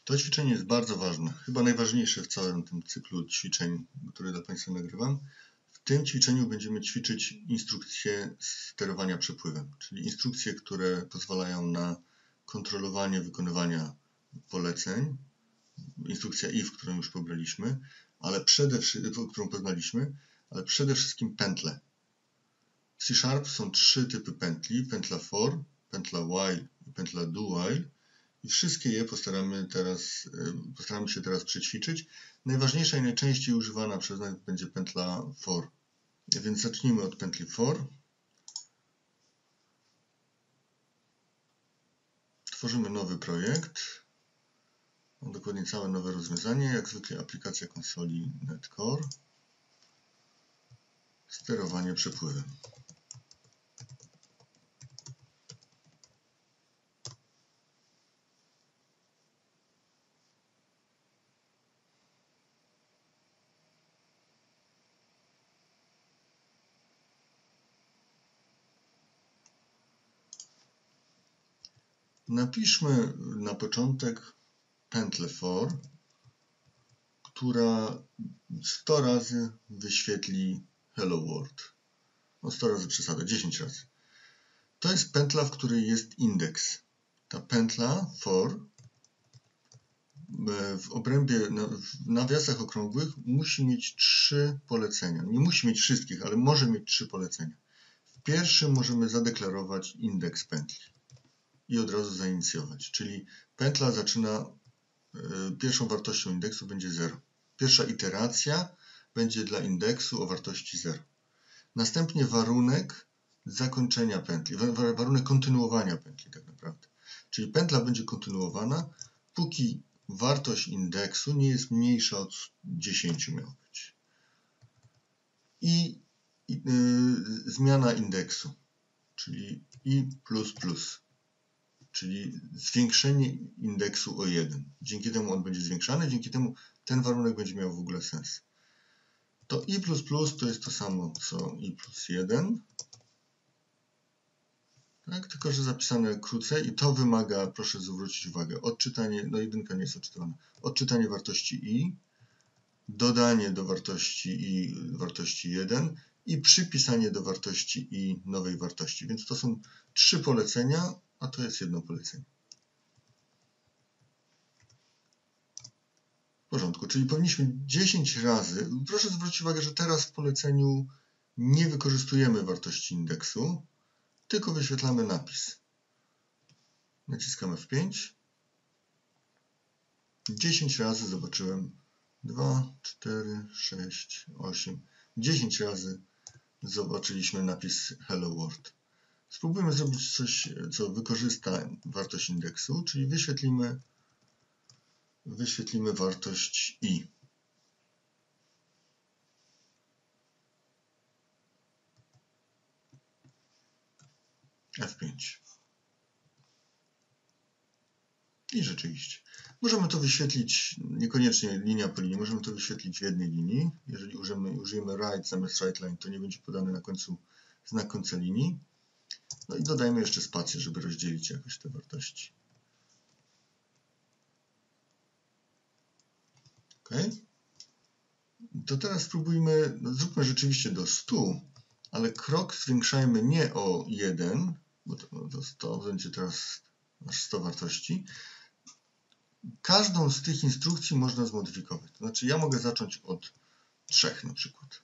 To ćwiczenie jest bardzo ważne, chyba najważniejsze w całym tym cyklu ćwiczeń, które dla Państwa nagrywam. W tym ćwiczeniu będziemy ćwiczyć instrukcje sterowania przepływem, czyli instrukcje, które pozwalają na kontrolowanie wykonywania poleceń. Instrukcja if, którą już pobraliśmy, którą poznaliśmy, ale przede wszystkim pętle. W C# są 3 typy pętli: pętla for, pętla while i pętla do while. I wszystkie je postaramy się teraz przećwiczyć. Najważniejsza i najczęściej używana przez nas będzie pętla for. Więc zacznijmy od pętli for. Tworzymy nowy projekt. Mam dokładnie całe nowe rozwiązanie. Jak zwykle aplikacja konsoli NetCore. Sterowanie przepływem. Napiszmy na początek pętlę for, która 100 razy wyświetli hello world. No 100 razy przesada, 10 razy. To jest pętla, w której jest indeks. Ta pętla for w obrębie, w nawiasach okrągłych musi mieć 3 polecenia. Nie musi mieć wszystkich, ale może mieć 3 polecenia. W pierwszym możemy zadeklarować indeks pętli i od razu zainicjować. Czyli pętla zaczyna, pierwszą wartością indeksu będzie 0. Pierwsza iteracja będzie dla indeksu o wartości 0. Następnie warunek zakończenia pętli, warunek kontynuowania pętli tak naprawdę. Czyli pętla będzie kontynuowana, póki wartość indeksu nie jest mniejsza od 10 miała być. I zmiana indeksu, czyli i++, czyli zwiększenie indeksu o 1. Dzięki temu on będzie zwiększany, dzięki temu ten warunek będzie miał w ogóle sens. To i++ to jest to samo co i+1. Tak, tylko że zapisane krócej i to wymaga, proszę zwrócić uwagę, odczytanie, no jedynka nie jest odczytana, odczytanie wartości i, dodanie do wartości i wartości 1 i przypisanie do wartości i nowej wartości. Więc to są 3 polecenia, a to jest jedno polecenie. W porządku, czyli powinniśmy 10 razy, proszę zwrócić uwagę, że teraz w poleceniu nie wykorzystujemy wartości indeksu, tylko wyświetlamy napis. Naciskamy F5. 10 razy zobaczyłem 2, 4, 6, 8. 10 razy zobaczyliśmy napis Hello World. Spróbujmy zrobić coś, co wykorzysta wartość indeksu, czyli wyświetlimy wartość i. F5. I rzeczywiście. Możemy to wyświetlić niekoniecznie linia po linii, możemy to wyświetlić w jednej linii. Jeżeli użyjemy write zamiast writeLine, to nie będzie podany na końcu znak końca linii. No i dodajmy jeszcze spację, żeby rozdzielić jakoś te wartości. OK. To teraz spróbujmy, no zróbmy rzeczywiście do 100, ale krok zwiększajmy nie o 1, bo to będzie teraz aż 100 wartości. Każdą z tych instrukcji można zmodyfikować. To znaczy ja mogę zacząć od 3 na przykład.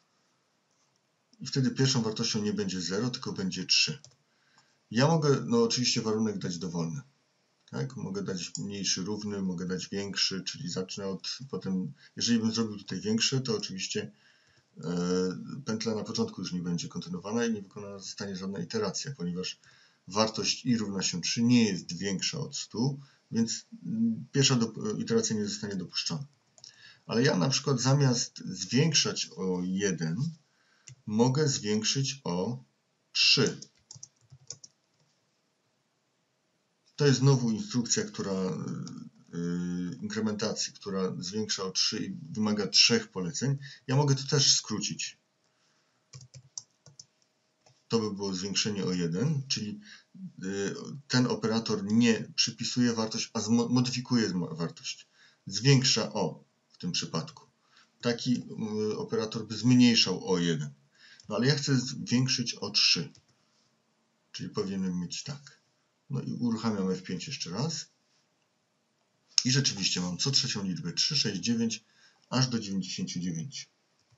I wtedy pierwszą wartością nie będzie 0, tylko będzie 3. Ja mogę, no oczywiście warunek dać dowolny. Tak? Mogę dać mniejszy równy, mogę dać większy, czyli zacznę od potem, jeżeli bym zrobił tutaj większy, to oczywiście pętla na początku już nie będzie kontynuowana i nie wykonana zostanie żadna iteracja, ponieważ wartość i równa się 3 nie jest większa od 100, więc pierwsza iteracja nie zostanie dopuszczona. Ale ja na przykład zamiast zwiększać o 1, mogę zwiększyć o 3. To jest znowu instrukcja, inkrementacji, która zwiększa o 3 i wymaga 3 poleceń. Ja mogę to też skrócić. to by było zwiększenie o 1, czyli ten operator nie przypisuje wartość, a modyfikuje wartość. Zwiększa o w tym przypadku. Taki operator by zmniejszał o 1. No ale ja chcę zwiększyć o 3. Czyli powinienem mieć tak. No i uruchamiam F5 jeszcze raz. I rzeczywiście mam co trzecią liczbę 3, 6, 9, aż do 99.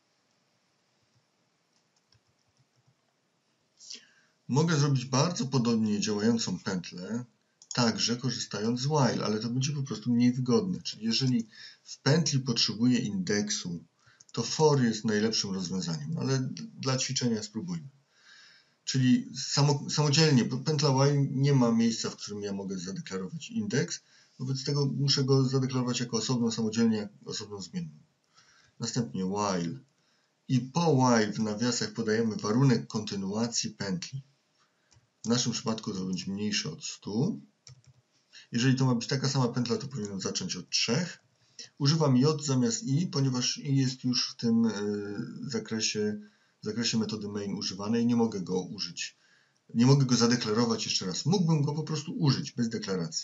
Mogę zrobić bardzo podobnie działającą pętlę, także korzystając z while, ale to będzie po prostu mniej wygodne. Czyli jeżeli w pętli potrzebuję indeksu, to for jest najlepszym rozwiązaniem, ale dla ćwiczenia spróbujmy. Czyli samodzielnie, bo pętla while nie ma miejsca, w którym ja mogę zadeklarować indeks, wobec tego muszę go zadeklarować jako osobną, samodzielnie, osobną zmienną. Następnie while. I po while w nawiasach podajemy warunek kontynuacji pętli. W naszym przypadku to będzie mniejsze od 100. Jeżeli to ma być taka sama pętla, to powinienem zacząć od 3. Używam j zamiast i, ponieważ i jest już w tym zakresie metody main używane i nie mogę go użyć. Nie mogę go zadeklarować jeszcze raz. Mógłbym go po prostu użyć bez deklaracji.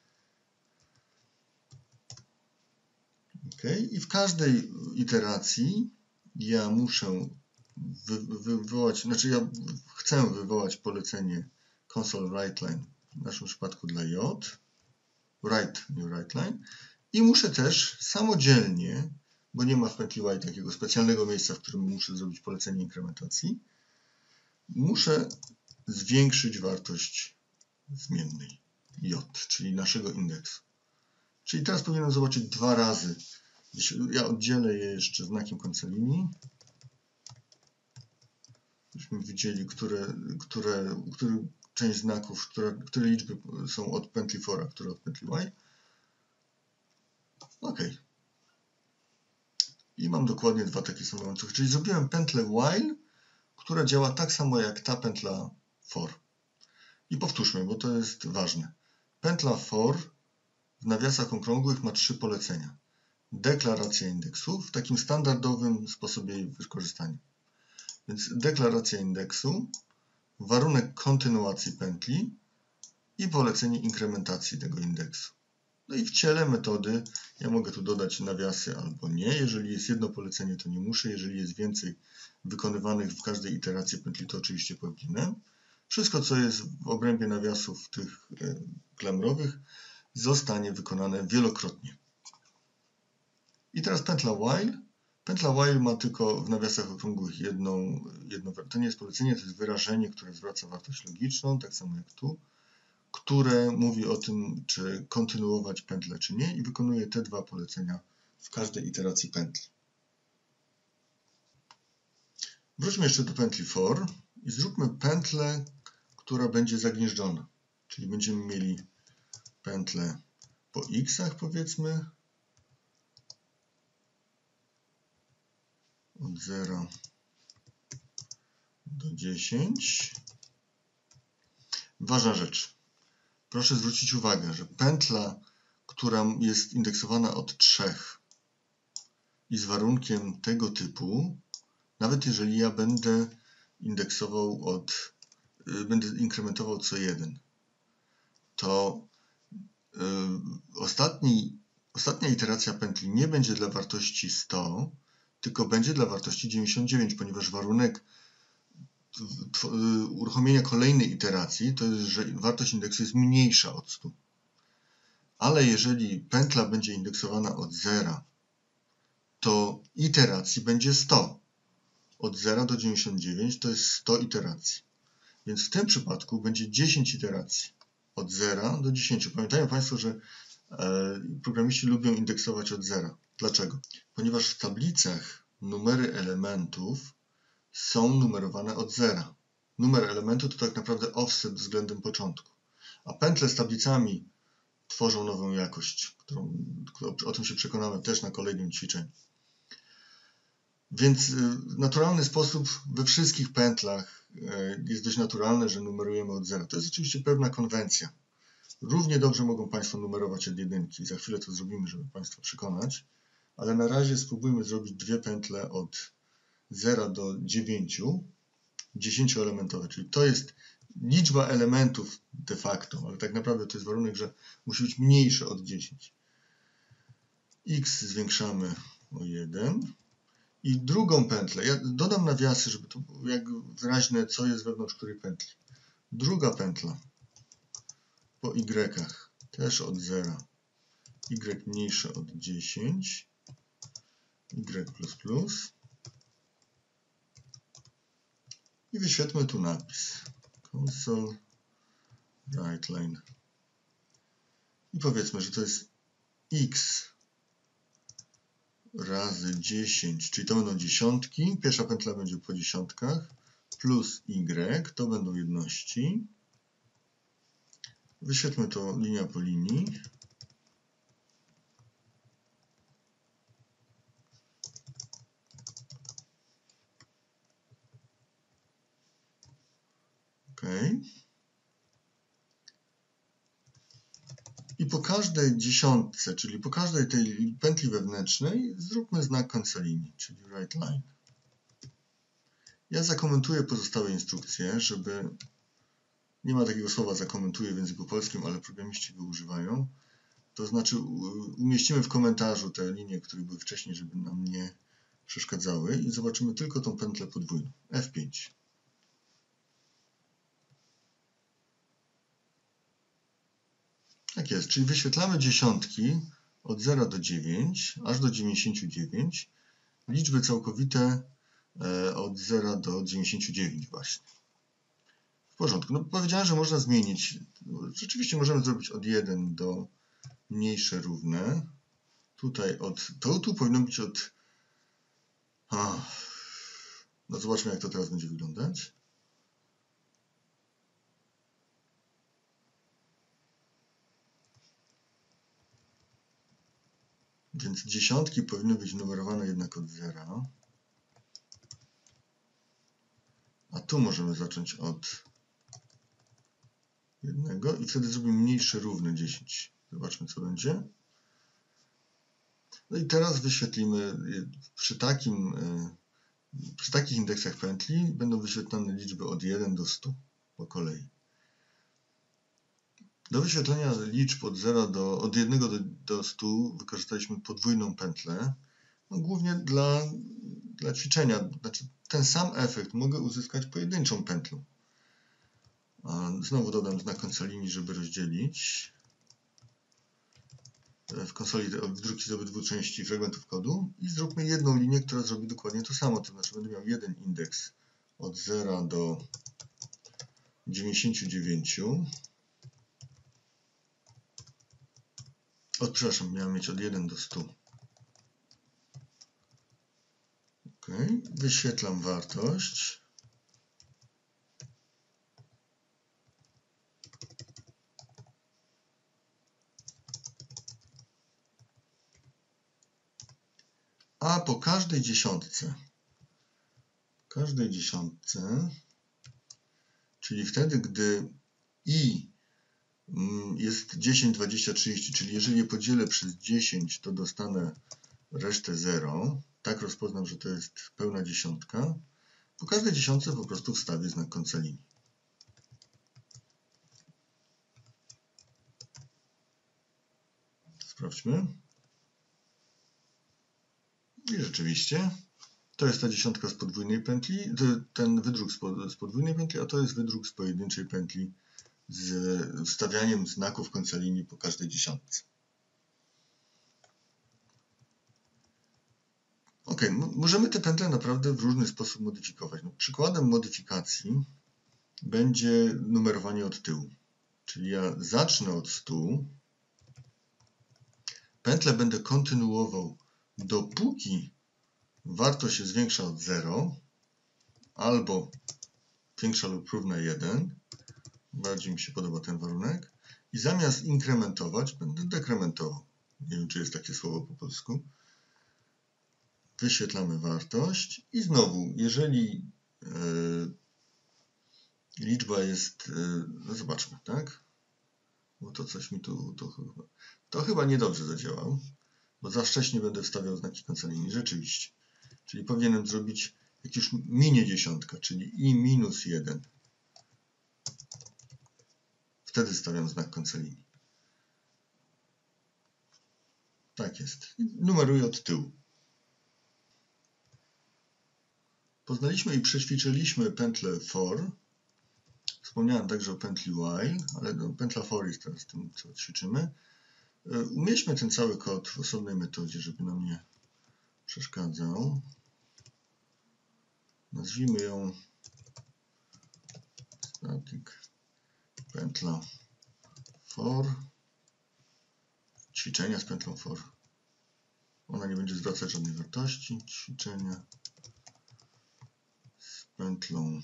I w każdej iteracji ja muszę wywołać, ja chcę wywołać polecenie console writeLine, w naszym przypadku dla j, write, nie writeLine, i muszę też samodzielnie, bo nie ma w pętli while takiego specjalnego miejsca, w którym muszę zrobić polecenie inkrementacji, muszę zwiększyć wartość zmiennej j, czyli naszego indeksu. Czyli teraz powinienem zobaczyć 2 razy. Ja oddzielę je jeszcze znakiem końca linii. Byśmy widzieli, które część znaków, które liczby są od pętli for, a które od pętli while. OK. I mam dokładnie 2 takie same łańcuchy. Czyli zrobiłem pętlę while, która działa tak samo jak ta pętla for. I powtórzmy, bo to jest ważne. Pętla for w nawiasach okrągłych ma 3 polecenia. Deklaracja indeksu w takim standardowym sposobie jej wykorzystania. Więc deklaracja indeksu, warunek kontynuacji pętli i polecenie inkrementacji tego indeksu. No i w ciele metody ja mogę tu dodać nawiasy albo nie. Jeżeli jest jedno polecenie, to nie muszę. Jeżeli jest więcej wykonywanych w każdej iteracji pętli, to oczywiście powinienem. Wszystko, co jest w obrębie nawiasów tych klamrowych, zostanie wykonane wielokrotnie. I teraz pętla while. Pętla while ma tylko w nawiasach okrągłych jedno, to nie jest polecenie, to jest wyrażenie, które zwraca wartość logiczną, tak samo jak tu, które mówi o tym, czy kontynuować pętlę, czy nie, i wykonuje te 2 polecenia w każdej iteracji pętli. Wróćmy jeszcze do pętli for i zróbmy pętlę, która będzie zagnieżdżona. Czyli będziemy mieli pętlę po x-ach, powiedzmy, od 0 do 10. Ważna rzecz. Proszę zwrócić uwagę, że pętla, która jest indeksowana od 3 i z warunkiem tego typu, nawet jeżeli ja będę inkrementował co 1, to ostatnia iteracja pętli nie będzie dla wartości 100, tylko będzie dla wartości 99, ponieważ warunek uruchomienia kolejnej iteracji to jest, że wartość indeksu jest mniejsza od 100. Ale jeżeli pętla będzie indeksowana od 0, to iteracji będzie 100. Od 0 do 99 to jest 100 iteracji. Więc w tym przypadku będzie 10 iteracji. Od 0 do 10. Pamiętają Państwo, że programiści lubią indeksować od 0. Dlaczego? Ponieważ w tablicach numery elementów są numerowane od 0. Numer elementu to tak naprawdę offset względem początku. A pętle z tablicami tworzą nową jakość, o tym się przekonamy też na kolejnym ćwiczeniu. Więc w naturalny sposób we wszystkich pętlach jest dość naturalne, że numerujemy od 0. To jest oczywiście pewna konwencja. Równie dobrze mogą Państwo numerować od 1. Za chwilę to zrobimy, żeby Państwa przekonać. Ale na razie spróbujmy zrobić 2 pętle od 0 do 9 10-elementowe, czyli to jest liczba elementów de facto, ale tak naprawdę to jest warunek, że musi być mniejsze od 10. X zwiększamy o 1. I drugą pętlę, ja dodam nawiasy, żeby to było jak wyraźne, co jest wewnątrz której pętli. Druga pętla po y, też od 0. Y mniejsze od 10. Y++. I wyświetlmy tu napis. Console WriteLine. I powiedzmy, że to jest x razy 10, czyli to będą dziesiątki. Pierwsza pętla będzie po dziesiątkach. Plus y, to będą jedności. Wyświetlmy to linia po linii. OK. I po każdej dziesiątce, czyli po każdej tej pętli wewnętrznej, zróbmy znak końca linii, czyli WriteLine. Ja zakomentuję pozostałe instrukcje, żeby... Nie ma takiego słowa zakomentuję w języku polskim, ale programiści go używają. To znaczy umieścimy w komentarzu te linie, które były wcześniej, żeby nam nie przeszkadzały i zobaczymy tylko tą pętlę podwójną. F5. Tak jest, czyli wyświetlamy dziesiątki od 0 do 9, aż do 99. Liczby całkowite od 0 do 99 właśnie. W porządku. No powiedziałem, że można zmienić. Rzeczywiście możemy zrobić od 1 do mniejsze równe. Tutaj tu powinno być od... No zobaczmy, jak to teraz będzie wyglądać. Więc dziesiątki powinny być numerowane jednak od 0. A tu możemy zacząć od 1 i wtedy zrobimy mniejsze równe 10. Zobaczmy, co będzie. No i teraz wyświetlimy przy takich indeksach pętli będą wyświetlane liczby od 1 do 100 po kolei. Do wyświetlenia liczb od 1 do 100 wykorzystaliśmy podwójną pętlę, no głównie dla ćwiczenia. Znaczy, ten sam efekt mogę uzyskać pojedynczą pętlą. Znowu dodam znak końca linii, żeby rozdzielić. W konsoli wdruki z obydwu części fragmentów kodu i zróbmy jedną linię, która zrobi dokładnie to samo. To znaczy będę miał jeden indeks od 0 do 99. Przepraszam, miałem mieć od 1 do 100. OK. Wyświetlam wartość. A po każdej dziesiątce, czyli wtedy, gdy i jest 10, 20, 30, czyli jeżeli je podzielę przez 10, to dostanę resztę 0. Tak rozpoznam, że to jest pełna dziesiątka. Po każdej dziesiątce po prostu wstawię znak końca linii. Sprawdźmy. I rzeczywiście to jest ta dziesiątka z podwójnej pętli, ten wydruk z podwójnej pętli, a to jest wydruk z pojedynczej pętli z wstawianiem znaków końca linii po każdej dziesiątce. OK, możemy te pętle naprawdę w różny sposób modyfikować. No, przykładem modyfikacji będzie numerowanie od tyłu. Czyli ja zacznę od 100, pętlę będę kontynuował, dopóki wartość się zwiększa od 0 albo większa lub równa 1. Bardziej mi się podoba ten warunek. I zamiast inkrementować, będę dekrementował. Nie wiem, czy jest takie słowo po polsku. Wyświetlamy wartość i znowu, jeżeli liczba jest, no zobaczmy, tak? Bo to coś mi tu, to chyba niedobrze zadziałał, bo za wcześnie będę wstawiał znaki końca linii, rzeczywiście. Czyli powinienem zrobić Jak już minie dziesiątka, czyli i minus 1, wtedy stawiam znak końca linii. Tak jest. Numeruję od tyłu. Poznaliśmy i przećwiczyliśmy pętlę for. Wspomniałem także o pętli while, ale pętla for jest teraz tym, co ćwiczymy. Umieśćmy ten cały kod w osobnej metodzie, żeby nam nie przeszkadzał. Nazwijmy ją static pętla for. Ćwiczenia z pętlą for. Ona nie będzie zwracać żadnej wartości. Ćwiczenia z pętlą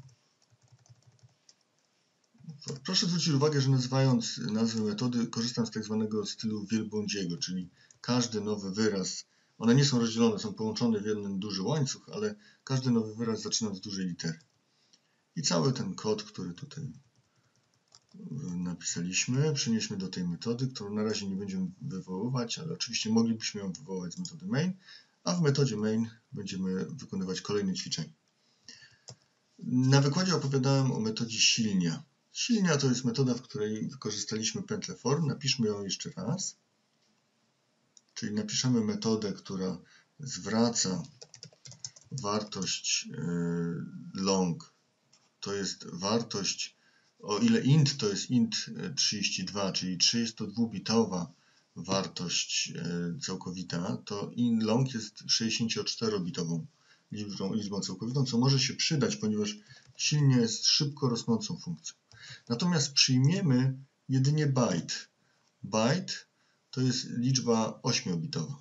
for. Proszę zwrócić uwagę, że nazywając nazwę metody korzystam z tak zwanego stylu wielbłądziego, czyli każdy nowy wyraz, one nie są rozdzielone, są połączone w jeden duży łańcuch, ale każdy nowy wyraz zaczyna od dużej litery. I cały ten kod, który tutaj napisaliśmy, przenieśmy do tej metody, którą na razie nie będziemy wywoływać, ale oczywiście moglibyśmy ją wywołać z metody main, a w metodzie main będziemy wykonywać kolejne ćwiczenie. Na wykładzie opowiadałem o metodzie silnia. Silnia to jest metoda, w której wykorzystaliśmy pętlę for. Napiszmy ją jeszcze raz. Czyli napiszemy metodę, która zwraca wartość long. To jest wartość, o ile int to jest int 32, czyli 3 jest to dwubitowa wartość całkowita, to int long jest 64-bitową liczbą całkowitą, co może się przydać, ponieważ silnie jest szybko rosnącą funkcją. Natomiast przyjmiemy jedynie byte. Byte to jest liczba 8-bitowa.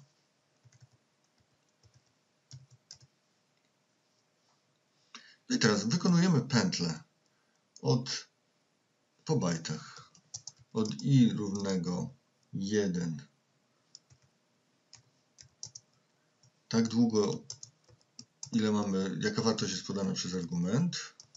I teraz wykonujemy pętlę po bajtach od i równego 1 tak długo, ile mamy, jaka wartość jest podana przez argument,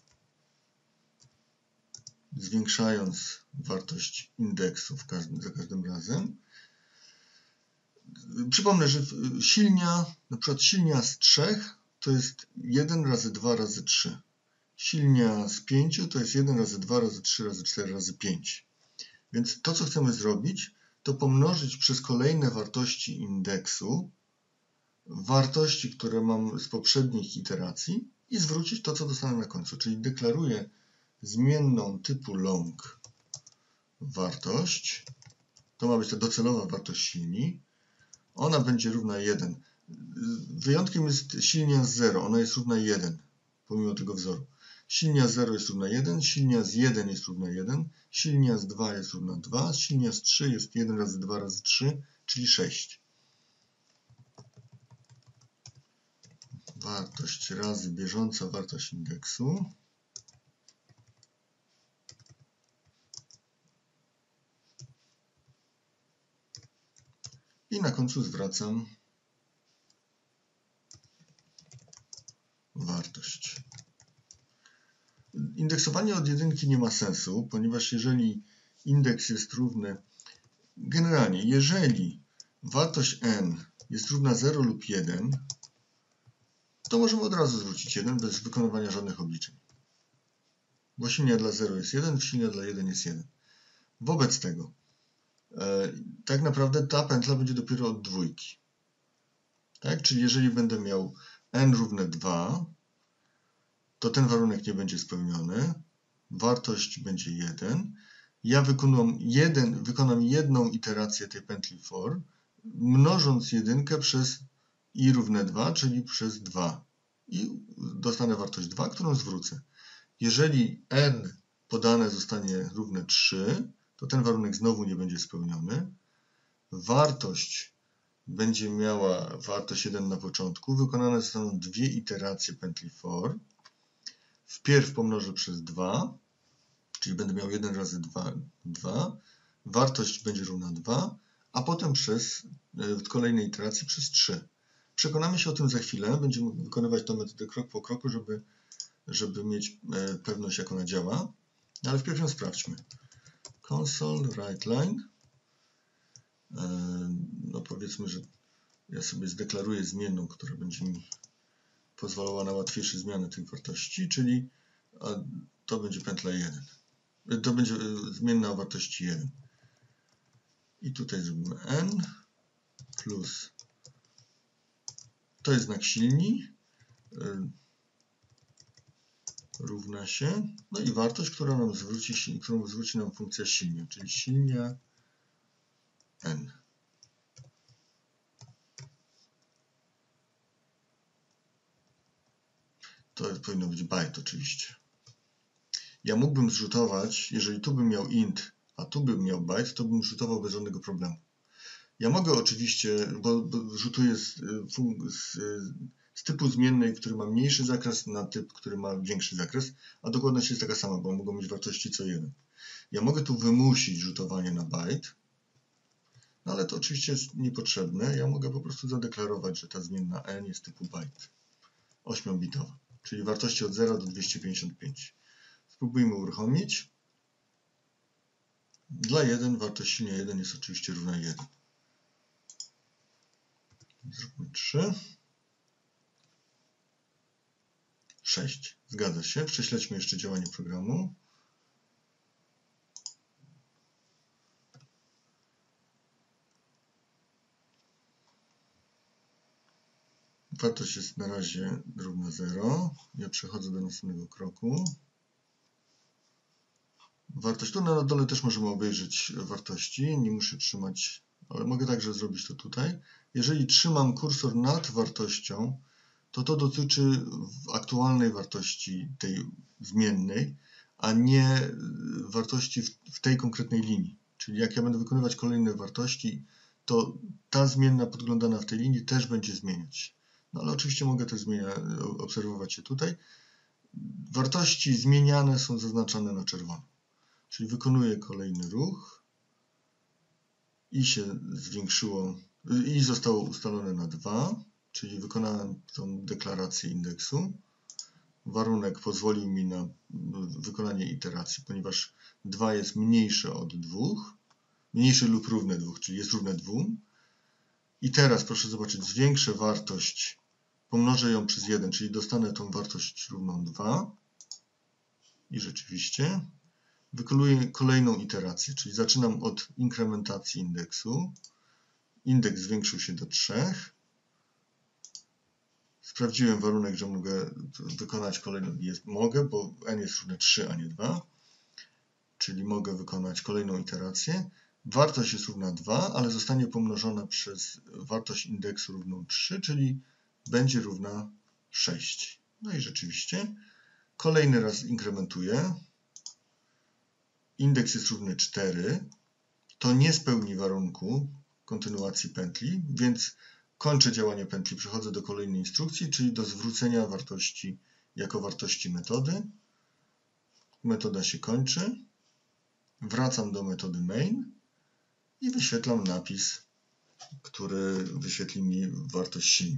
zwiększając wartość indeksu za każdym razem. Przypomnę, że silnia, na przykład silnia z 3 to jest 1 razy 2 razy 3. Silnia z 5 to jest 1 razy 2 razy 3 razy 4 razy 5. Więc to, co chcemy zrobić, to pomnożyć przez kolejne wartości indeksu wartości, które mam z poprzednich iteracji i zwrócić to, co dostanę na końcu. Czyli deklaruję zmienną typu long wartość. To ma być ta docelowa wartość silni. Ona będzie równa 1. Wyjątkiem jest silnia z 0. Ona jest równa 1, pomimo tego wzoru. Silnia z 0 jest równa 1, silnia z 1 jest równa 1, silnia z 2 jest równa 2, silnia z 3 jest 1 razy 2 razy 3, czyli 6. Wartość razy bieżąca wartość indeksu. I na końcu zwracam wartość. Indeksowanie od jedynki nie ma sensu, ponieważ jeżeli indeks jest równy, generalnie jeżeli wartość n jest równa 0 lub 1, to możemy od razu zwrócić 1 bez wykonywania żadnych obliczeń. Bo silnia dla 0 jest 1, silnia dla 1 jest 1. Wobec tego tak naprawdę ta pętla będzie dopiero od dwójki. Tak? Czyli jeżeli będę miał n równe 2, to ten warunek nie będzie spełniony. Wartość będzie 1. Ja wykonam jedną iterację tej pętli for, mnożąc jedynkę przez i równe 2, czyli przez 2. I dostanę wartość 2, którą zwrócę. Jeżeli n podane zostanie równe 3, to ten warunek znowu nie będzie spełniony. Wartość będzie miała wartość 1 na początku. Wykonane zostaną dwie iteracje pętli for. Wpierw pomnożę przez 2, czyli będę miał 1 razy 2. Wartość będzie równa 2, a potem w kolejnej iteracji przez 3. Przekonamy się o tym za chwilę. Będziemy wykonywać tę metodę krok po kroku, żeby mieć pewność, jak ona działa. Ale wpierw ją sprawdźmy. Console writeLine. No powiedzmy, że ja sobie zdeklaruję zmienną, która będzie mi pozwalała na łatwiejsze zmiany tych wartości, czyli to będzie pętla 1. To będzie zmienna o wartości 1. I tutaj zrobimy n plus, to jest znak silni, równa się, no i wartość, którą zwróci nam funkcja silnia, czyli silnia n. To powinno być byte oczywiście. Ja mógłbym zrzutować, jeżeli tu bym miał int, a tu bym miał byte, to bym zrzutował bez żadnego problemu. Ja mogę oczywiście, bo rzutuję z typu zmiennej, który ma mniejszy zakres, na typ, który ma większy zakres, a dokładność jest taka sama, bo mogą mieć wartości co 1. Ja mogę tu wymusić rzutowanie na byte, no ale to oczywiście jest niepotrzebne. Ja mogę po prostu zadeklarować, że ta zmienna n jest typu byte, 8-bitowa, czyli wartości od 0 do 255. Spróbujmy uruchomić. Dla 1 wartość silnia 1 jest oczywiście równa 1. Zróbmy 3. 6. Zgadza się. Prześledźmy jeszcze działanie programu. Wartość jest na razie równa 0. Ja przechodzę do następnego kroku. Wartość, tu na dole też możemy obejrzeć wartości. Nie muszę trzymać, ale mogę także zrobić to tutaj. Jeżeli trzymam kursor nad wartością, to dotyczy aktualnej wartości tej zmiennej, a nie wartości w tej konkretnej linii. Czyli jak ja będę wykonywać kolejne wartości, to ta zmienna podglądana w tej linii też będzie zmieniać. No ale oczywiście mogę też obserwować się tutaj. Wartości zmieniane są zaznaczane na czerwono. Czyli wykonuję kolejny ruch i się zwiększyło, i zostało ustalone na 2. Czyli wykonałem tą deklarację indeksu. Warunek pozwolił mi na wykonanie iteracji, ponieważ 2 jest mniejsze od 2, mniejsze lub równe 2, czyli jest równe 2. I teraz proszę zobaczyć, zwiększę wartość, pomnożę ją przez 1, czyli dostanę tą wartość równą 2. I rzeczywiście wykonuję kolejną iterację, czyli zaczynam od inkrementacji indeksu. Indeks zwiększył się do 3. Sprawdziłem warunek, że mogę wykonać kolejną, mogę, bo n jest równe 3, a nie 2, czyli mogę wykonać kolejną iterację. Wartość jest równa 2, ale zostanie pomnożona przez wartość indeksu równą 3, czyli będzie równa 6. No i rzeczywiście kolejny raz inkrementuję. Indeks jest równy 4. To nie spełni warunku kontynuacji pętli, więc kończę działanie pętli, przechodzę do kolejnej instrukcji, czyli do zwrócenia wartości jako wartości metody. Metoda się kończy. Wracam do metody main i wyświetlam napis, który wyświetli mi wartość silni.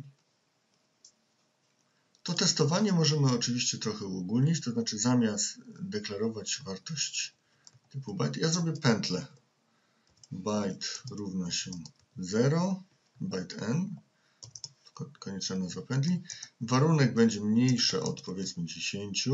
To testowanie możemy oczywiście trochę uogólnić, to znaczy zamiast deklarować wartość typu byte, ja zrobię pętlę. Byte równa się 0, byte n, konieczna nazwa pętli. Warunek będzie mniejszy od powiedzmy 10,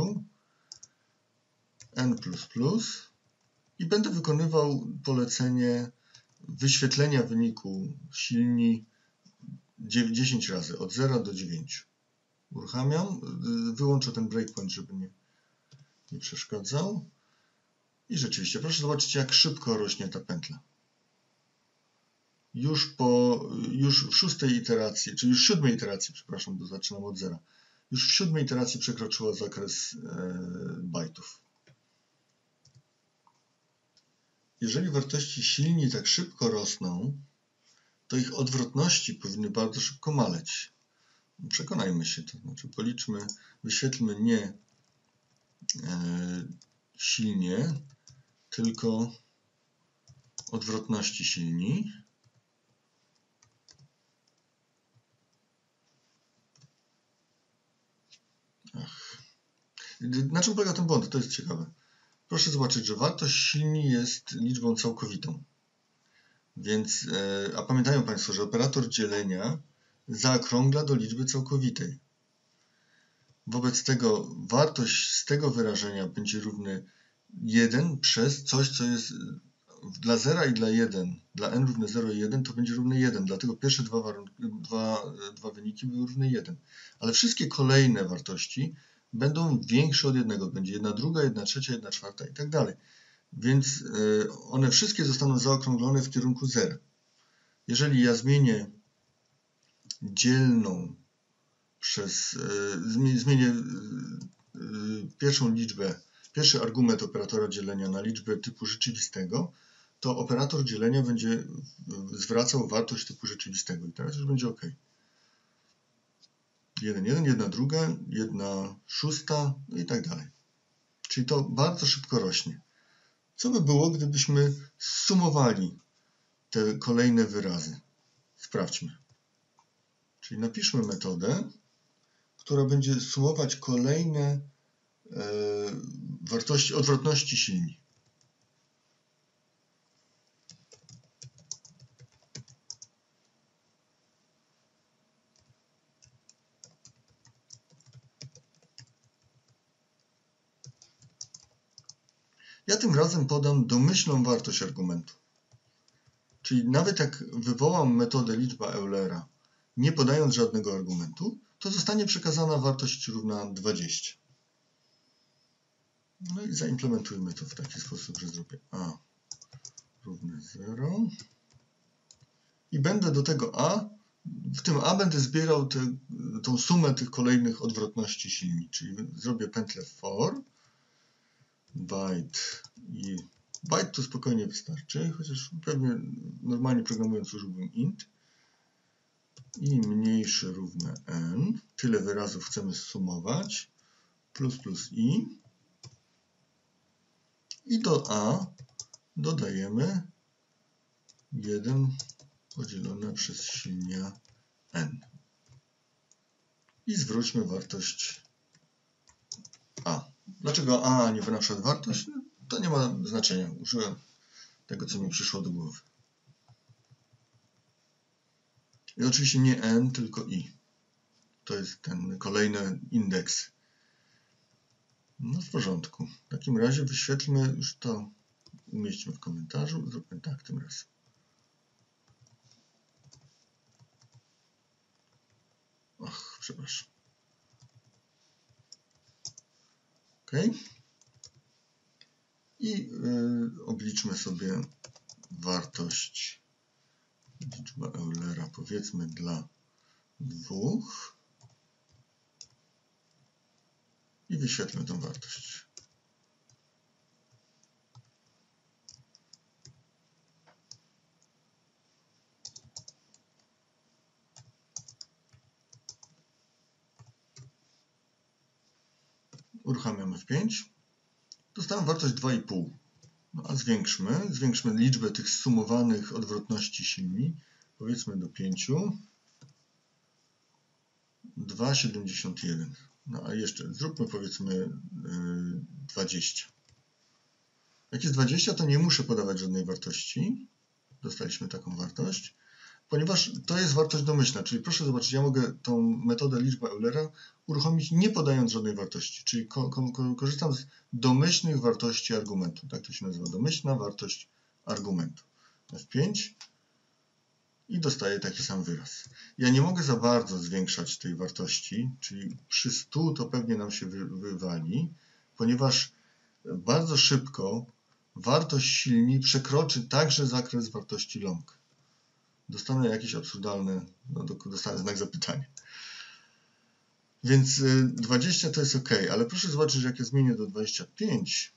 n++ i będę wykonywał polecenie wyświetlenia wyniku silni 10 razy, od 0 do 9. Uruchamiam, wyłączę ten breakpoint, żeby nie przeszkadzał. I rzeczywiście, proszę zobaczyć, jak szybko rośnie ta pętla. Już w 6. iteracji, czyli już w 7. iteracji, przepraszam, bo zaczynam od 0. Już w 7. iteracji przekroczyła zakres bajtów. Jeżeli wartości silni tak szybko rosną, to ich odwrotności powinny bardzo szybko maleć. Przekonajmy się, to znaczy policzmy, wyświetlmy nie silnie, tylko odwrotności silni. Na czym polega ten błąd? To jest ciekawe. Proszę zobaczyć, że wartość silni jest liczbą całkowitą. Więc, a pamiętają Państwo, że operator dzielenia zaokrągla do liczby całkowitej. Wobec tego wartość z tego wyrażenia będzie równy 1 przez coś, co jest dla 0 i dla 1. Dla n równe 0 i 1 to będzie równe 1. Dlatego pierwsze dwa wyniki były równe 1. Ale wszystkie kolejne wartości będą większe od 1. Będzie 1 druga, 1 trzecia, 1 czwarta i tak dalej. Więc one wszystkie zostaną zaokrąglone w kierunku 0. Jeżeli ja zmienię dzielną zmienię pierwszą liczbę, pierwszy argument operatora dzielenia na liczbę typu rzeczywistego, to operator dzielenia będzie zwracał wartość typu rzeczywistego. I teraz już będzie OK. 1, 1, 1 druga, 1 szósta, no i tak dalej. Czyli to bardzo szybko rośnie. Co by było, gdybyśmy sumowali te kolejne wyrazy? Sprawdźmy. Czyli napiszmy metodę, która będzie sumować kolejne wartości, odwrotności silni. Ja tym razem podam domyślną wartość argumentu. Czyli nawet jak wywołam metodę liczba Eulera, nie podając żadnego argumentu, to zostanie przekazana wartość równa 20. No i zaimplementujmy to w taki sposób, że zrobię a równe 0 i będę do tego a, w tym a będę zbierał tą sumę tych kolejnych odwrotności silni, czyli zrobię pętlę for byte i byte to spokojnie wystarczy, chociaż pewnie normalnie programując użyłbym int i mniejsze równe n, tyle wyrazów chcemy zsumować, plus i do a dodajemy 1 podzielone przez silnia n. I zwróćmy wartość a. Dlaczego a nie na przykład wartość? No, to nie ma znaczenia. Użyłem tego, co mi przyszło do głowy. I oczywiście nie n, tylko i. To jest ten kolejny indeks. No w porządku. W takim razie wyświetlmy już to, umieśćmy w komentarzu. Zróbmy tak tym razem. Och, przepraszam. OK. I obliczmy sobie wartość liczba Eulera, powiedzmy dla 2 i wyświetlmy tę wartość. Uruchamiamy F5. Dostałem wartość 2,5. No a zwiększmy liczbę tych zsumowanych odwrotności silni. Powiedzmy do 5. 2,71. No a jeszcze zróbmy powiedzmy 20. Jak jest 20, to nie muszę podawać żadnej wartości. Dostaliśmy taką wartość. Ponieważ to jest wartość domyślna, czyli proszę zobaczyć, ja mogę tą metodę liczba Eulera uruchomić nie podając żadnej wartości, czyli korzystam z domyślnych wartości argumentu. Tak to się nazywa, domyślna wartość argumentu. F5 i dostaję taki sam wyraz. Ja nie mogę za bardzo zwiększać tej wartości, czyli przy 100 to pewnie nam się wywali, ponieważ bardzo szybko wartość silni przekroczy także zakres wartości long. Dostanę jakieś absurdalne, no dostanę znak zapytania. Więc 20 to jest OK, ale proszę zobaczyć, że jak ja zmienię do 25,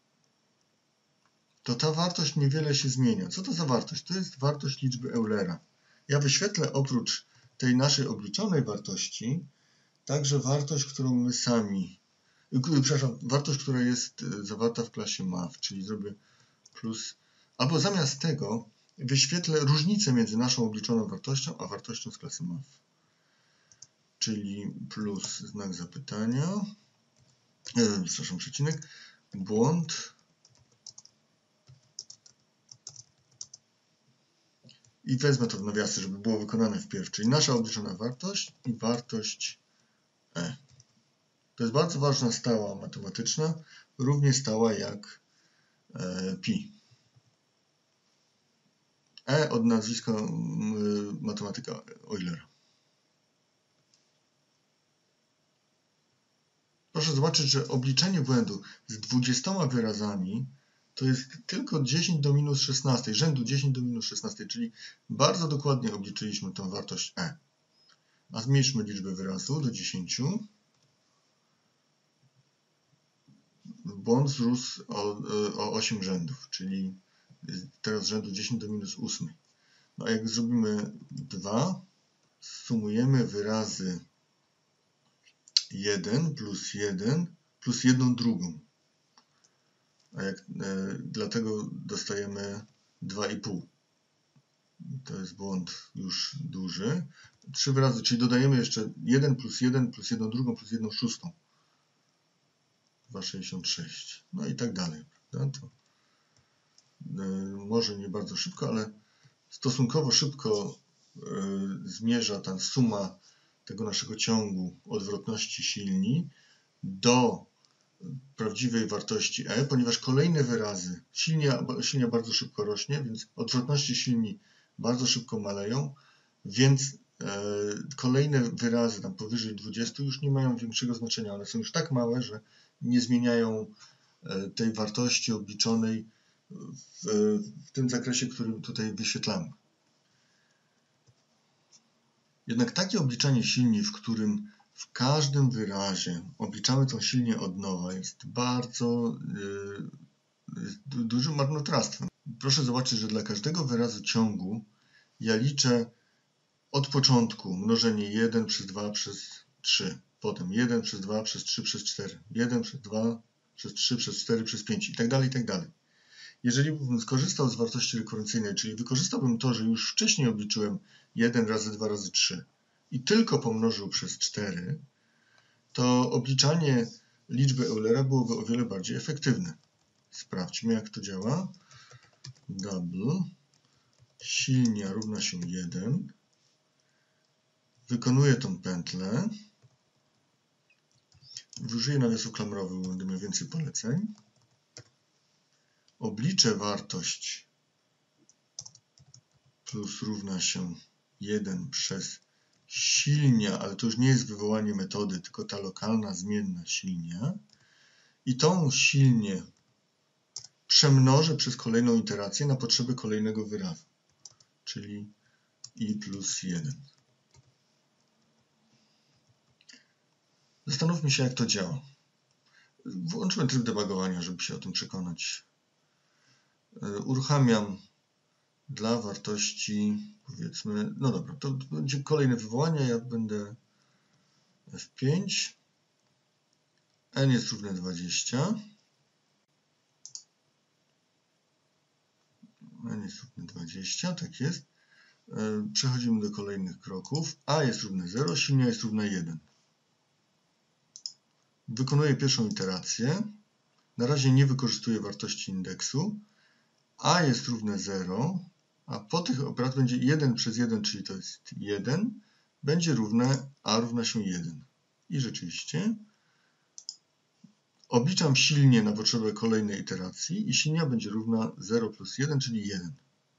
to ta wartość niewiele się zmienia. Co to za wartość? To jest wartość liczby Eulera. Ja wyświetlę oprócz tej naszej obliczonej wartości także wartość, którą my sami, przepraszam, wartość, która jest zawarta w klasie math, czyli zrobię plus, albo zamiast tego wyświetlę różnicę między naszą obliczoną wartością, a wartością z klasy math. Czyli plus znak zapytania, przepraszam, przecinek, błąd i wezmę to w nawiasy, żeby było wykonane wpierw, czyli nasza obliczona wartość i wartość e. To jest bardzo ważna stała matematyczna, równie stała jak pi. E od nazwiska matematyka Eulera. Proszę zobaczyć, że obliczenie błędu z 20 wyrazami to jest tylko 10 do minus 16, rzędu 10 do minus 16, czyli bardzo dokładnie obliczyliśmy tę wartość e. A zmniejszmy liczbę wyrazów do 10. Błąd wzrósł o 8 rzędów, czyli teraz rzędu 10 do minus 8. No a jak zrobimy 2, sumujemy wyrazy 1 plus 1 drugą. Dlatego dostajemy 2,5. To jest błąd już duży. 3 wyrazy, czyli dodajemy jeszcze 1 plus 1 drugą plus 1 szóstą. 2,66. No i tak dalej. Prawda? To może nie bardzo szybko, ale stosunkowo szybko zmierza ta suma tego naszego ciągu odwrotności silni do prawdziwej wartości e, ponieważ kolejne wyrazy, silnia bardzo szybko rośnie, więc odwrotności silni bardzo szybko maleją, więc kolejne wyrazy tam powyżej 20 już nie mają większego znaczenia. One są już tak małe, że nie zmieniają tej wartości obliczonej w tym zakresie, którym tutaj wyświetlamy. Jednak takie obliczanie silni, w którym w każdym wyrazie obliczamy tą silnię od nowa, jest bardzo dużym marnotrawstwem. Proszę zobaczyć, że dla każdego wyrazu ciągu ja liczę od początku mnożenie 1 przez 2 przez 3, potem 1 przez 2 przez 3 przez 4, 1 przez 2 przez 3 przez 4 przez 5 i tak dalej, i tak dalej. Jeżeli bym skorzystał z wartości rekurencyjnej, czyli wykorzystałbym to, że już wcześniej obliczyłem 1 razy 2 razy 3 i tylko pomnożył przez 4, to obliczanie liczby Eulera byłoby o wiele bardziej efektywne. Sprawdźmy, jak to działa. Double silnia równa się 1. Wykonuję tą pętlę. Użyję nawiasu klamrowego, będę miał więcej poleceń. Obliczę wartość plus równa się 1 przez silnia, ale to już nie jest wywołanie metody, tylko ta lokalna zmienna silnia. I tą silnię przemnożę przez kolejną iterację na potrzeby kolejnego wyrazu, czyli i plus 1. Zastanówmy się, jak to działa. Włączmy tryb debugowania, żeby się o tym przekonać. Uruchamiam dla wartości, powiedzmy, no dobra, to będzie kolejne wywołanie, ja będę F5, n jest równe 20, n jest równe 20, tak jest. Przechodzimy do kolejnych kroków, a jest równe 0, silnia jest równa 1. Wykonuję pierwszą iterację, na razie nie wykorzystuję wartości indeksu, a jest równe 0, a po tych operatach będzie 1 przez 1, czyli to jest 1, będzie równe a równa się 1. I rzeczywiście obliczam silnię na potrzebę kolejnej iteracji i silnia będzie równa 0 plus 1, czyli 1.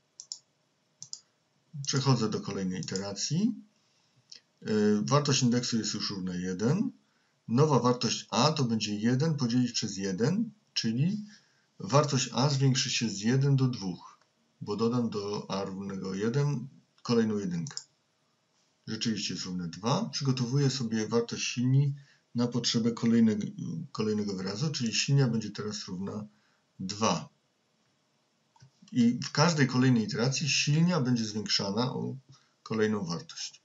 Przechodzę do kolejnej iteracji. Wartość indeksu jest już równa 1. Nowa wartość a to będzie 1 podzielić przez 1, czyli wartość a zwiększy się z 1 do 2, bo dodam do a równego 1 kolejną jedynkę. Rzeczywiście jest równe 2. Przygotowuję sobie wartość silni na potrzebę kolejnego wyrazu, czyli silnia będzie teraz równa 2. I w każdej kolejnej iteracji silnia będzie zwiększana o kolejną wartość.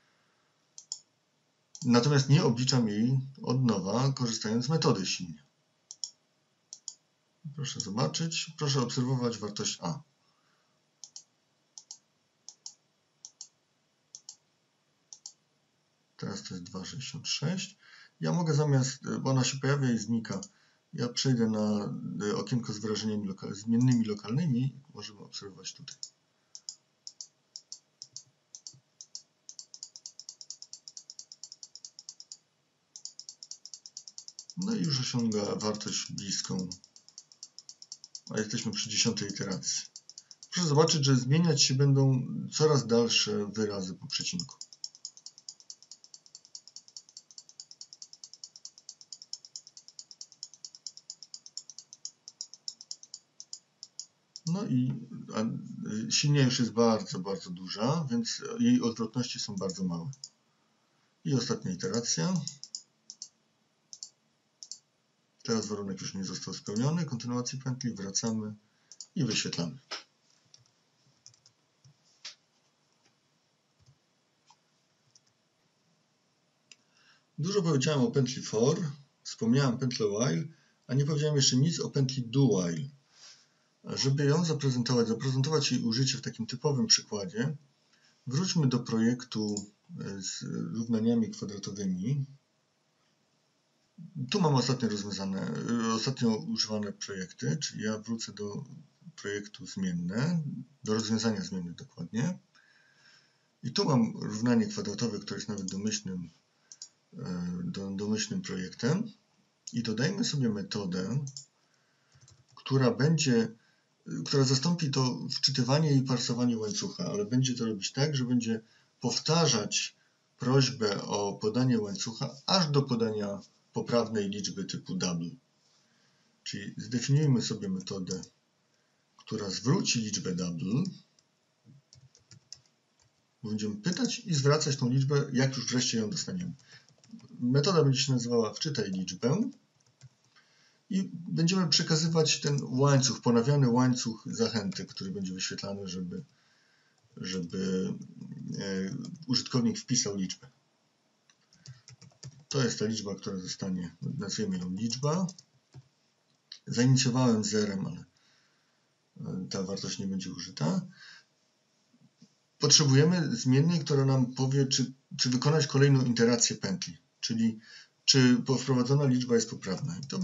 Natomiast nie obliczam jej od nowa, korzystając z metody silnia. Proszę zobaczyć, proszę obserwować wartość a. Teraz to jest 2,66. Ja mogę zamiast, bo ona się pojawia i znika, ja przejdę na okienko z wyrażeniami zmiennymi lokalnymi. Możemy obserwować tutaj. No i już osiąga wartość bliską, a jesteśmy przy 10. iteracji. Proszę zobaczyć, że zmieniać się będą coraz dalsze wyrazy po przecinku. No i silnia już jest bardzo, bardzo duża, więc jej odwrotności są bardzo małe. I ostatnia iteracja. Teraz warunek już nie został spełniony. Kontynuacji pętli, wracamy i wyświetlamy. Dużo powiedziałem o pętli for, wspomniałem pętlę while, a nie powiedziałem jeszcze nic o pętli do while. Żeby ją zaprezentować jej użycie w takim typowym przykładzie, wróćmy do projektu z równaniami kwadratowymi. Tu mam ostatnio używane projekty, czyli ja wrócę do projektu zmienne, do rozwiązania zmiennych dokładnie. I tu mam równanie kwadratowe, które jest nawet domyślnym projektem. I dodajmy sobie metodę, która zastąpi to wczytywanie i parsowanie łańcucha, ale będzie to robić tak, że będzie powtarzać prośbę o podanie łańcucha aż do podania poprawnej liczby typu double. Czyli zdefiniujmy sobie metodę, która zwróci liczbę double. Będziemy pytać i zwracać tą liczbę, jak już wreszcie ją dostaniemy. Metoda będzie się nazywała wczytaj liczbę i będziemy przekazywać ten łańcuch, ponawiany łańcuch zachęty, który będzie wyświetlany, żeby użytkownik wpisał liczbę. To jest ta liczba, która zostanie, nazwiemy ją liczba. Zainicjowałem zerem, ale ta wartość nie będzie użyta. Potrzebujemy zmiennej, która nam powie, czy wykonać kolejną iterację pętli, czyli czy wprowadzona liczba jest poprawna. I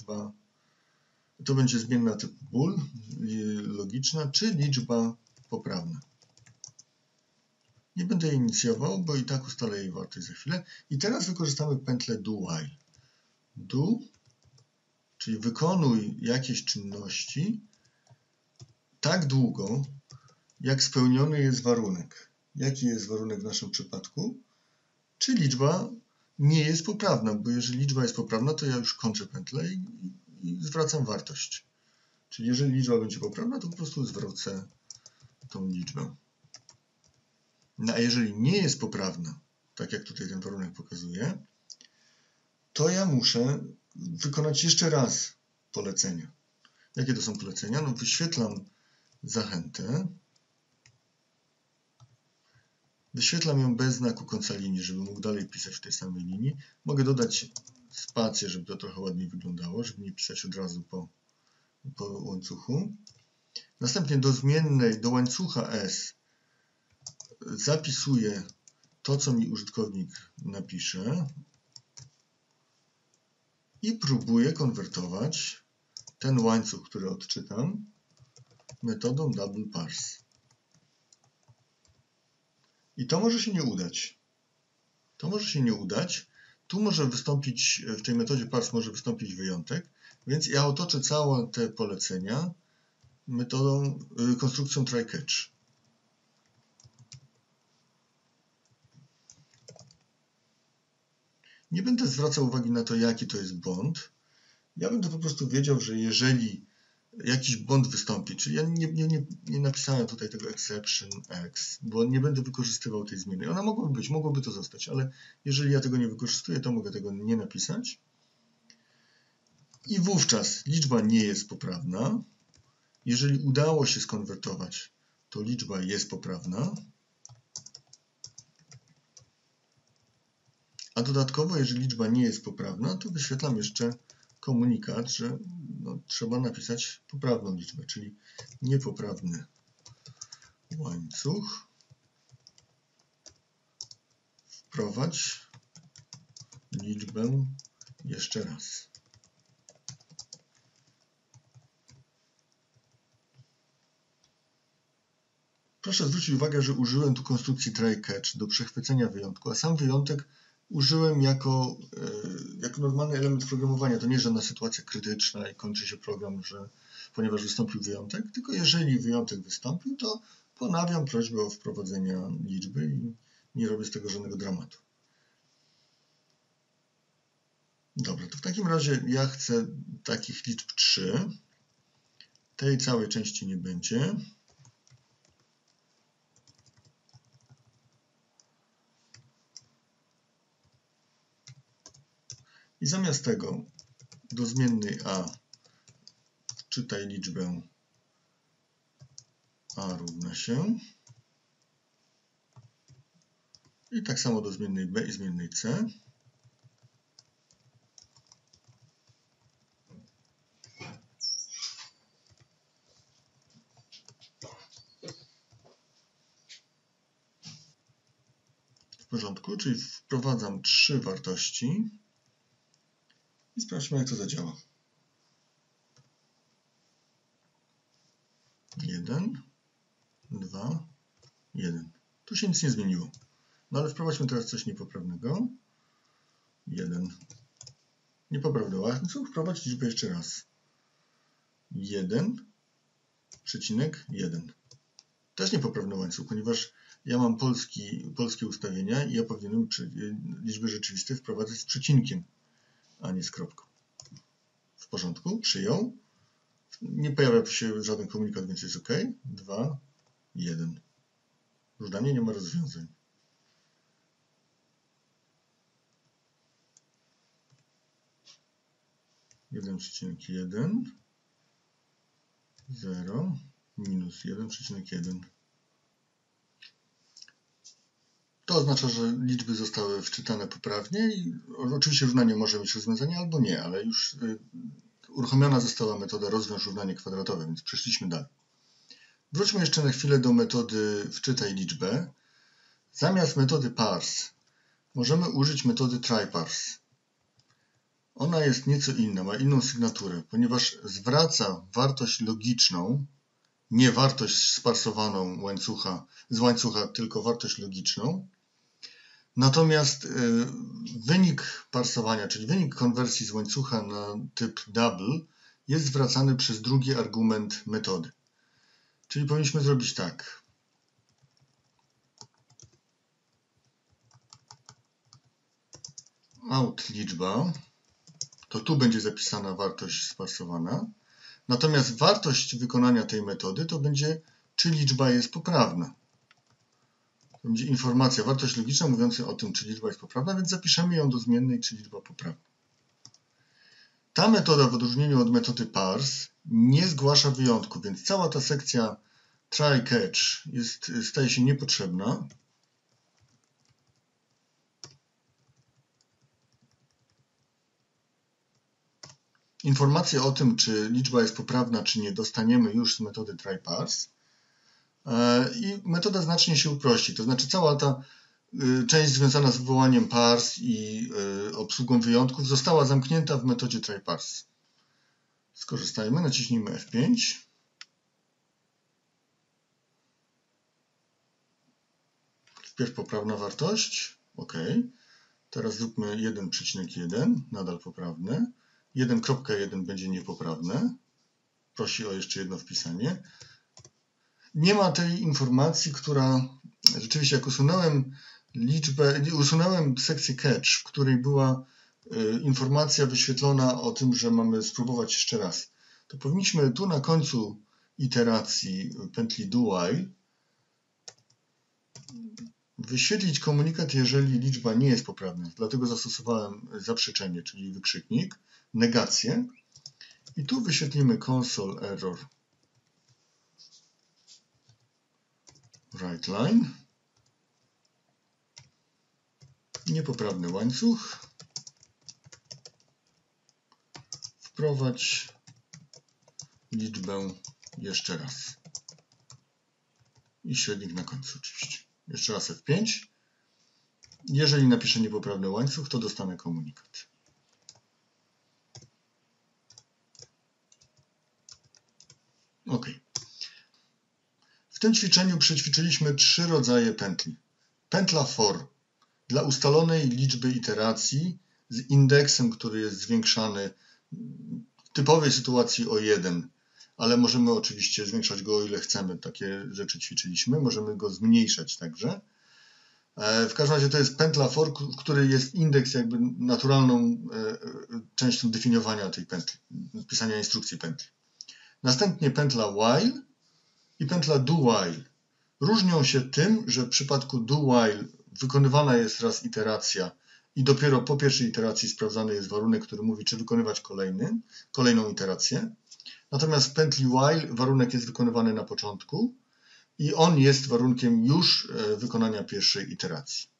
to będzie zmienna typu bool, logiczna, czy liczba poprawna. Nie będę jej inicjował, bo i tak ustalę jej wartość za chwilę. I teraz wykorzystamy pętlę do while. Do, czyli wykonuj jakieś czynności tak długo, jak spełniony jest warunek. Jaki jest warunek w naszym przypadku? Czy liczba nie jest poprawna, bo jeżeli liczba jest poprawna, to ja już kończę pętlę i zwracam wartość. Czyli jeżeli liczba będzie poprawna, to po prostu zwrócę tą liczbę. No a jeżeli nie jest poprawna, tak jak tutaj ten warunek pokazuje, to ja muszę wykonać jeszcze raz polecenia. Jakie to są polecenia? No wyświetlam zachętę. Wyświetlam ją bez znaku końca linii, żeby mógł dalej pisać w tej samej linii. Mogę dodać spację, żeby to trochę ładniej wyglądało, żeby nie pisać od razu po łańcuchu. Następnie do zmiennej, do łańcucha S zapisuję to, co mi użytkownik napisze i próbuję konwertować ten łańcuch, który odczytam, metodą double parse. I to może się nie udać. Tu może wystąpić, w tej metodzie parse może wystąpić wyjątek, więc ja otoczę całe te polecenia konstrukcją try-catch. Nie będę zwracał uwagi na to, jaki to jest błąd. Ja będę po prostu wiedział, że jeżeli jakiś błąd wystąpi, czyli ja nie napisałem tutaj tego exception x, bo nie będę wykorzystywał tej zmiany. Ona mogłoby to zostać, ale jeżeli ja tego nie wykorzystuję, to mogę tego nie napisać. I wówczas liczba nie jest poprawna. Jeżeli udało się skonwertować, to liczba jest poprawna. A dodatkowo, jeżeli liczba nie jest poprawna, to wyświetlam jeszcze komunikat, że trzeba napisać poprawną liczbę, czyli niepoprawny łańcuch. Wprowadź liczbę jeszcze raz. Proszę zwrócić uwagę, że użyłem tu konstrukcji try-catch do przechwycenia wyjątku, a sam wyjątek użyłem jako normalny element programowania. To nie jest żadna sytuacja krytyczna i kończy się program, ponieważ wystąpił wyjątek, tylko jeżeli wyjątek wystąpił, to ponawiam prośbę o wprowadzenie liczby i nie robię z tego żadnego dramatu. Dobra, to w takim razie ja chcę takich liczb 3. Tej całej części nie będzie. I zamiast tego do zmiennej a wczytaj liczbę a równa się. I tak samo do zmiennej b i zmiennej c. W porządku, czyli wprowadzam 3 wartości i sprawdźmy, jak to zadziała. 1, 2, 1. Tu się nic nie zmieniło. No ale wprowadźmy teraz coś niepoprawnego. 1. Niepoprawny łańcuch. Wprowadź liczbę jeszcze raz. 1,1. Też niepoprawny łańcuch, ponieważ ja mam polskie ustawienia i ja powinienem liczby rzeczywiste wprowadzać z przecinkiem, a nie z kropką. W porządku, przyjął. Nie pojawia się żaden komunikat, więc jest OK. 2, 1. Równanie nie ma rozwiązań. (1,1) 0 minus 1,1. To oznacza, że liczby zostały wczytane poprawnie i oczywiście równanie może mieć rozwiązanie albo nie, ale już uruchomiona została metoda rozwiąż równanie kwadratowe, więc przeszliśmy dalej. Wróćmy jeszcze na chwilę do metody wczytaj liczbę. Zamiast metody parse możemy użyć metody tryparse. Ona jest nieco inna, ma inną sygnaturę, ponieważ zwraca wartość logiczną, nie wartość sparsowaną z łańcucha, tylko wartość logiczną. Natomiast wynik parsowania, czyli wynik konwersji z łańcucha na typ double jest zwracany przez drugi argument metody. Czyli powinniśmy zrobić tak. Out liczba, to tu będzie zapisana wartość sparsowana. Natomiast wartość wykonania tej metody to będzie, czy liczba jest poprawna. To będzie informacja, wartość logiczna mówiąca o tym, czy liczba jest poprawna, więc zapiszemy ją do zmiennej, czy liczba poprawna. Ta metoda w odróżnieniu od metody parse nie zgłasza wyjątku, więc cała ta sekcja try catch staje się niepotrzebna. Informacje o tym, czy liczba jest poprawna, czy nie, dostaniemy już z metody tryparse. I metoda znacznie się uprości. To znaczy cała ta część związana z wywołaniem parse i obsługą wyjątków została zamknięta w metodzie tryparse. Skorzystajmy, naciśnijmy F5. Wpierw poprawna wartość. OK. Teraz zróbmy 1,1, nadal poprawne. 1,1 będzie niepoprawne. Prosi o jeszcze jedno wpisanie. Nie ma tej informacji, która rzeczywiście, jak usunąłem sekcję catch, w której była informacja wyświetlona o tym, że mamy spróbować jeszcze raz, to powinniśmy tu na końcu iteracji pętli do while wyświetlić komunikat, jeżeli liczba nie jest poprawna. Dlatego zastosowałem zaprzeczenie, czyli wykrzyknik, negację. I tu wyświetlimy console error write line. Niepoprawny łańcuch. Wprowadź liczbę jeszcze raz. I średnik na końcu oczywiście. Jeszcze raz F5. Jeżeli napiszę niepoprawny łańcuch, to dostanę komunikat. OK. W tym ćwiczeniu przećwiczyliśmy 3 rodzaje pętli. Pętla for dla ustalonej liczby iteracji z indeksem, który jest zwiększany w typowej sytuacji o 1, ale możemy oczywiście zwiększać go o ile chcemy, takie rzeczy ćwiczyliśmy, możemy go zmniejszać także. W każdym razie to jest pętla for, w której jest indeks jakby naturalną częścią definiowania tej pętli, pisania instrukcji pętli. Następnie pętla while i pętla do while. Różnią się tym, że w przypadku do while wykonywana jest raz iteracja i dopiero po pierwszej iteracji sprawdzany jest warunek, który mówi, czy wykonywać kolejną iterację. Natomiast w pętli while warunek jest wykonywany na początku i on jest warunkiem już wykonania pierwszej iteracji.